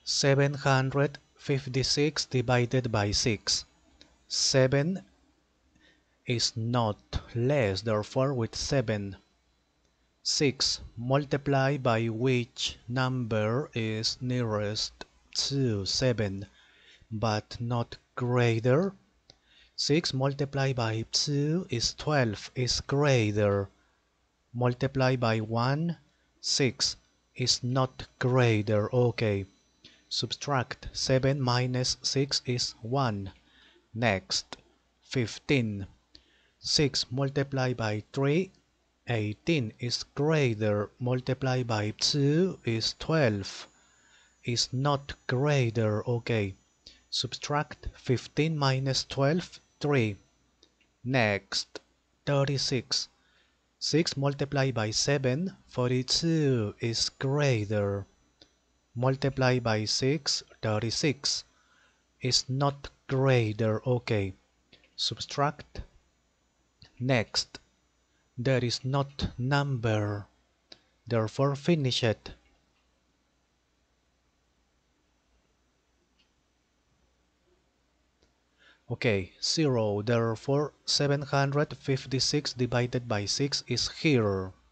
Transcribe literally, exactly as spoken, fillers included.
seven hundred fifty-six divided by six. seven is not less, therefore with seven. six multiplied by which number is nearest to seven, but not greater. six multiplied by two is twelve, is greater. Multiplied by one, six is not greater. Okay. Subtract seven minus six is one. Next, fifteen. six multiplied by three, eighteen is greater. Multiplied by two is twelve. Is not greater. Okay. Subtract fifteen minus twelve, three. Next, thirty-six. six multiplied by seven, forty-two is greater. Multiplied by six, thirty-six is not greater. Okay. Subtract. Next, there is not number, therefore finish it. Okay, zero, therefore seven hundred fifty-six divided by six is here.